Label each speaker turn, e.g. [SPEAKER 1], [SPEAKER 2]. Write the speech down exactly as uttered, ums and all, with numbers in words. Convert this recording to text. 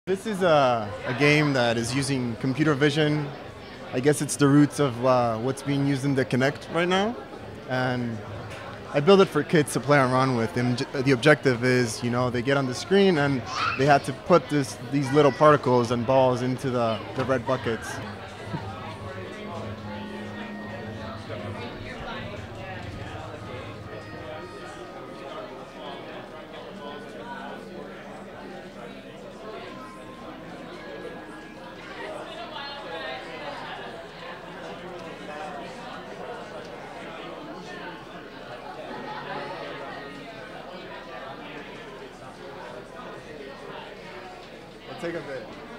[SPEAKER 1] This is a, a game that is using computer vision. I guess it's the roots of uh, what's being used in the Kinect right now. And I build it for kids to play around with. And the objective is, you know, they get on the screen and they had to put this, these little particles and balls into the, the red buckets. Take a bit.